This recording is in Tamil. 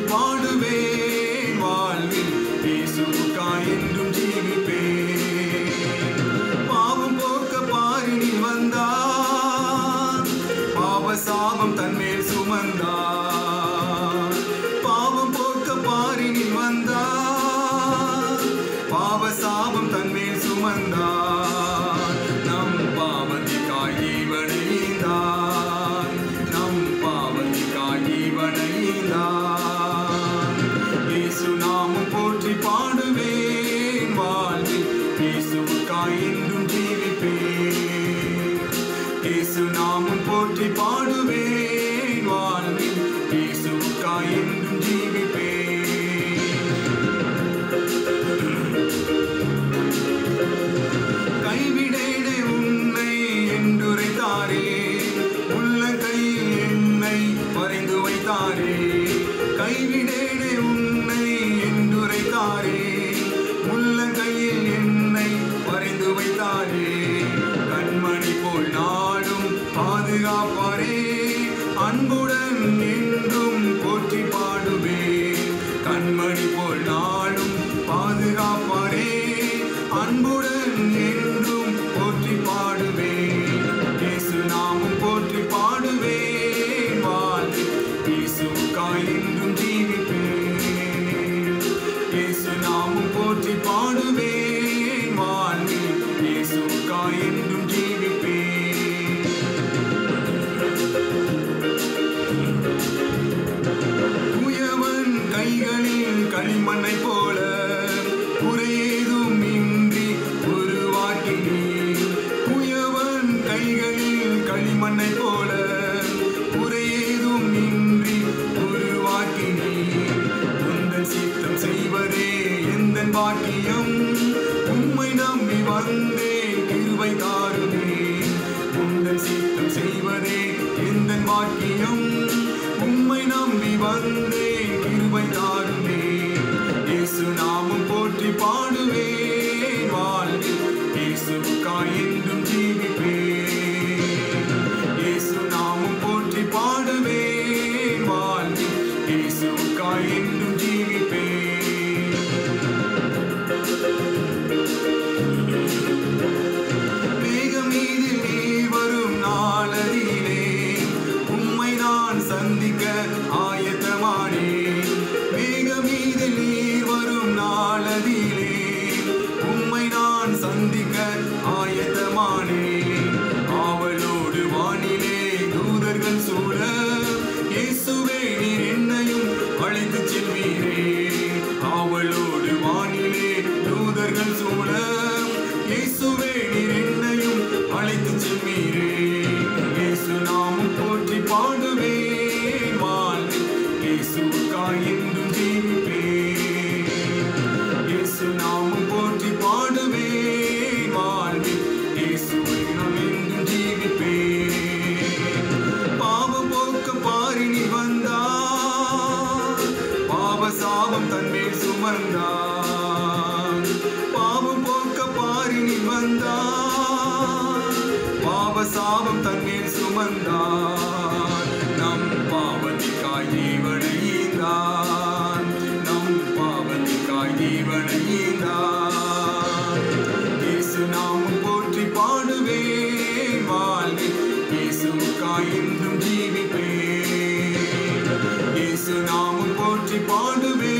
பாடுவேன் வாழ்வில் இயேசுவுக்காய் என்றும் ஜீவிப்பேன். பாவம் போக்க பாரினில் வந்தார், பாவ சாபம் தன்மேல் சுமந்தார். பாவம் போக்க பாரினில் வந்தார், பாவ சாபம் தன்மேல் சுமந்தார். நம் பாவத்திற்காய் ஜீவனை ஈந்தார், நம் பாவத்திற்காய் ஜீவனை ஈந்தார். இயேசு நாமம் போற்றி பாடுவேன் வாழ்வில் இயேசுவுக்காய் என்றும் ஜீவிப்பேன். இயேசு நாமம் போற்றி பாடுவேன் வாழ்வில் இயேசுவுக்காய் என்றும் ஜீவிப்பேன். கைவிடேனே உன்னை என்றுரைத்தாரே, உள்ளங்கையில் என்னை வரைந்து வைத்தாரே. கைவிடேனே உன்னை என்றுரைத்தாரே, உள்ளங்கையில் என்னை வரைந்து வைத்தாரே. கண்மணி போல் நாடும் பாதுகாப்பாரே, அன்புடன் என்றும் போற்றி பாடுவேன். கண்மணி போல் நாடும் பாதுகாப்பாரே, அன்புடன் என்றும் போற்றி பாடுவேன். இயேசு நாமம் போற்றி பாடுவேன் வாழ்வில் இயேசுவுக்காய் என்றும் ஜீவிப்பேன். இயேசு நாமம் போற்றி பாடுவேன் வாழ்வில் இயேசுவுக்காய் என்றும் ஜீவிப்பேன். குயவன் கைகளில் களிமண்ணை போல குறையேதும் இன்றி உருவாக்கினீர். குயவன் கைகளில் களிமண்ணை போல குறையேதும் இன்றி உருவாக்கினீர். உந்தன் சித்தம் செய்வதே எந்தன் பாக்கியம், உம்மை நம்பி வந்தேன் கிருபை தாருமே. உந்தன் சித்தம் செய்வதே எந்தன் பாக்கியம், உம்மை நம்பி வந்தேன் கிருபை தாருமே. இயேசு நாமம் போற்றி பாடுவேன் வாழ்வில் இயேசுவுக்காய் என்றும் ஜீவிப்பேன். இயேசு நாமம் போற்றி பாடுவேன் வாழ்வில் இயேசுவுக்காய் என்றும் ஜீவிப்பேன். மேகம் மீதில் நீர் வரும் நாளதிலே உம்மை நான் சந்திக்க ஆயத்தமானேன். மேகம் மீதில் நீர் வரும் நாளதிலே உம்மை நான் சந்திக்க ஆயத்தமானேன். ஆவலோடு வானிலே தூதர்கள் சூழ இயேசுவே நீர் என்னையும் அழைத்து செல்வீரே. ஆவலோடு வானிலே தூதர்கள் சூழ இயேசுவே நீர் என்னையும் அழைத்து செல்வீரே. இயேசு நாமம் போற்றி பாடுவேன் வாழ்வில் இயேசுவுக்காய் என்றும் ஜீவிப்பேன். இயேசு நாமம் போற்றி பாடுவேன் வாழ்வில் இயேசுவை நான் என்றும் ஜீவிப்பேன். பாவம் போக்க பாரினில் வந்தார், பாவ சாபம் தன்மேல் சுமந்தார். பாவம் போக்க பாரினில் வந்தார், பாவ சாபம் தன்மேல் சுமந்தார். நம் பாவத்திற்காய் ஜீவனை ஈந்தார், நம் பாவத்திற்காய் ஜீவனை ஈந்தார். இயேசு நாமம் போற்றி பாடுவேன் வாழ்வில் இயேசுவுக்காய் என்றும் ஜீவிப்பேன். இயேசு நாமம் போற்றி பாடுவேன்